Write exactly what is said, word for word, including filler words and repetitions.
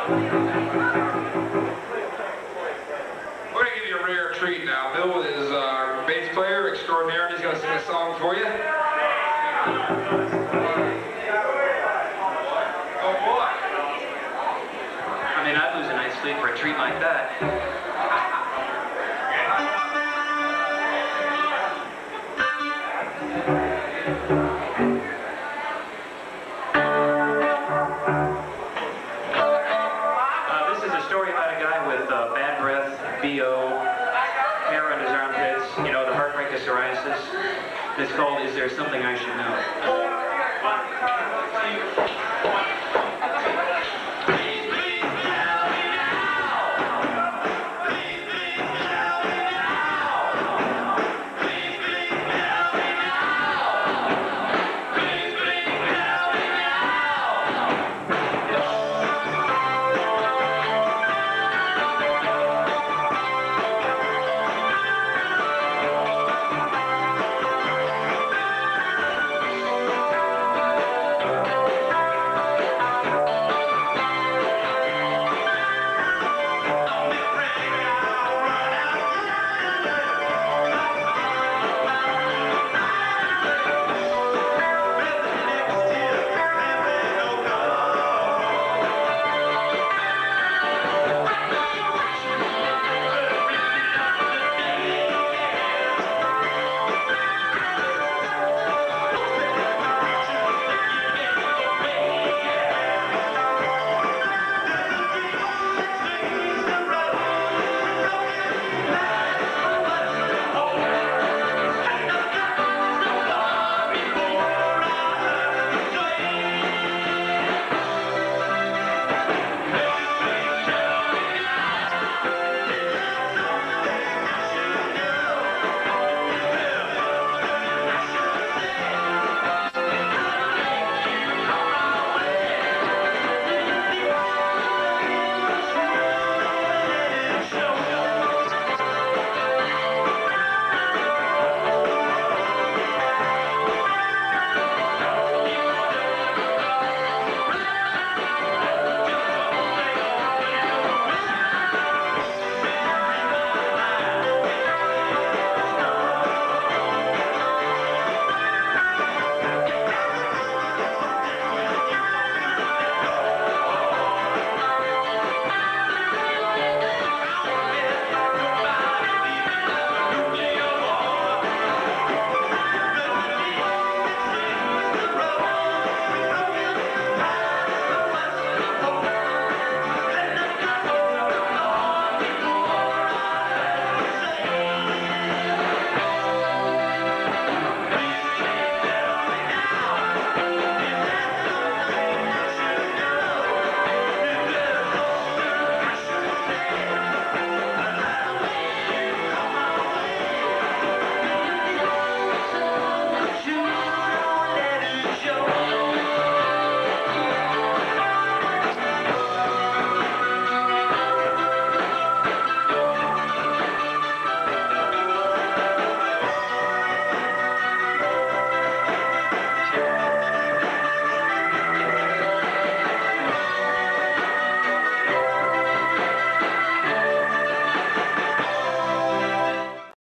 We're going to give you a rare treat now. Bill is our bass player extraordinaire, and he's going to sing a song for you. Oh boy. I mean, I'd lose a night's sleep for a treat like that. Uh, this is a story about a guy with uh, bad breath, B O, hair on his armpits, you know, the heartbreak of psoriasis. It's called Is There Something I Should Know?